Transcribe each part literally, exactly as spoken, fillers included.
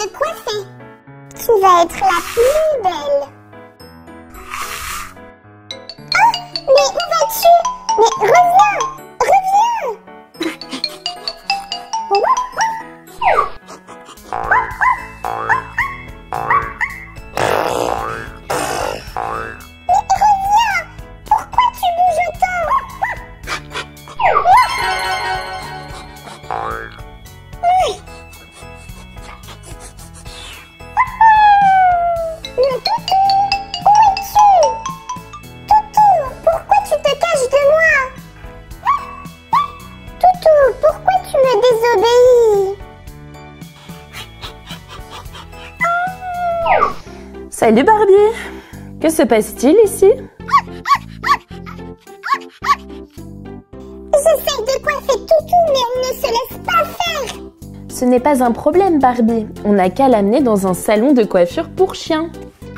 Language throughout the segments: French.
te coiffer. Tu vas être la plus belle. Oh, mais où vas-tu? Mais reviens, reviens. Salut Barbie! Que se passe-t-il ici? J'essaye de coiffer Toutou, mais elle ne se laisse pas faire! Ce n'est pas un problème Barbie, on n'a qu'à l'amener dans un salon de coiffure pour chiens.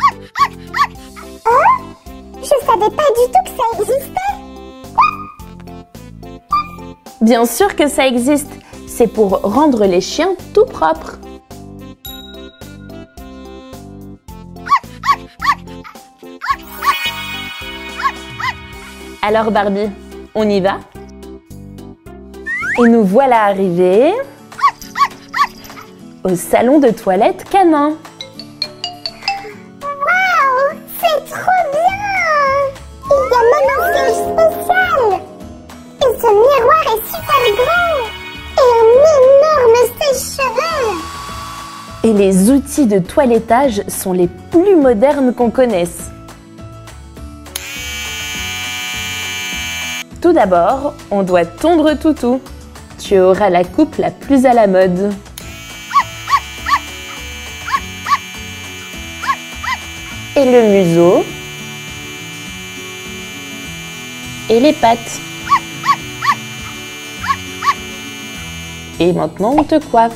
Oh! Je savais pas du tout que ça existait! Bien sûr que ça existe, c'est pour rendre les chiens tout propres. Alors Barbie, on y va? Et nous voilà arrivés au salon de toilette canin. Waouh, c'est trop bien! Il y a même un siège spécial! Et ce miroir est super grand! Et un énorme sèche-cheveux! Et les outils de toilettage sont les plus modernes qu'on connaisse. Tout d'abord, on doit tondre Toutou. Tu auras la coupe la plus à la mode. Et le museau. Et les pattes. Et maintenant, on te coiffe.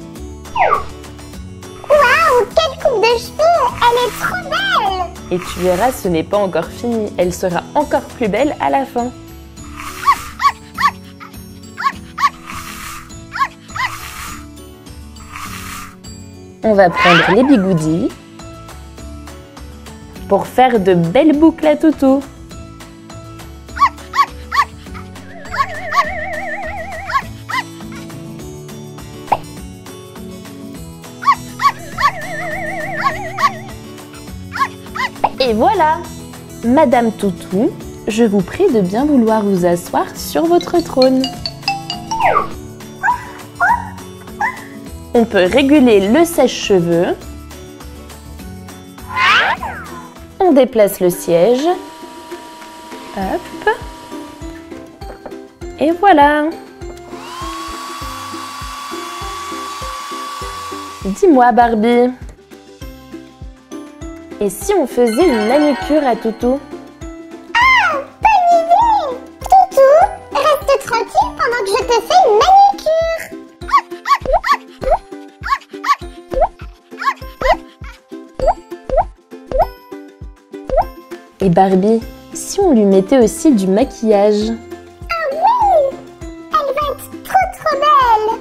Waouh, quelle coupe de cheveux! Elle est trop belle! Et tu verras, ce n'est pas encore fini. Elle sera encore plus belle à la fin. On va prendre les bigoudis pour faire de belles boucles à Toutou. Et voilà, Madame Toutou, je vous prie de bien vouloir vous asseoir sur votre trône. On peut réguler le sèche-cheveux. On déplace le siège. Hop. Et voilà. Dis-moi Barbie. Et si on faisait une manucure à Toutou? Ah, bonne idée! Toutou, reste tranquille pendant que je te fais une manucure. Et Barbie, si on lui mettait aussi du maquillage? Ah oui! Elle va être trop trop belle!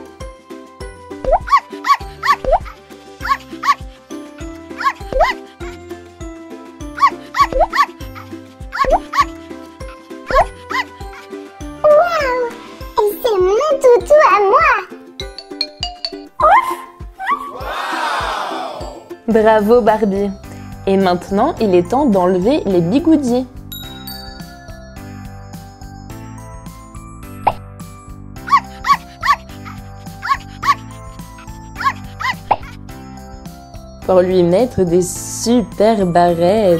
Waouh! Et c'est mon toutou à moi! Bravo Barbie! Et maintenant, il est temps d'enlever les bigoudis. Pour lui mettre des super barrettes.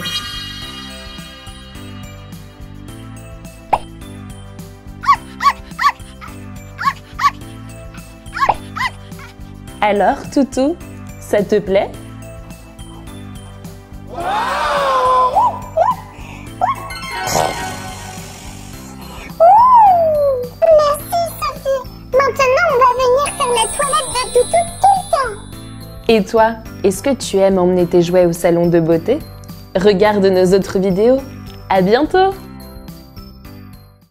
Alors, Toutou, ça te plaît? Et toi, est-ce que tu aimes emmener tes jouets au salon de beauté? Regarde nos autres vidéos. À bientôt!